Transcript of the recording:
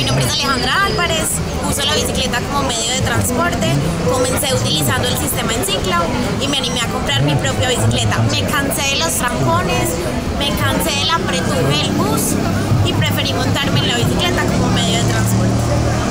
Mi nombre es Alejandra Álvarez, uso la bicicleta como medio de transporte, comencé utilizando el sistema en Cicla y me animé a comprar mi propia bicicleta. Me cansé de los trancones, me cansé del apretuje del bus y preferí montarme en la bicicleta como medio de transporte.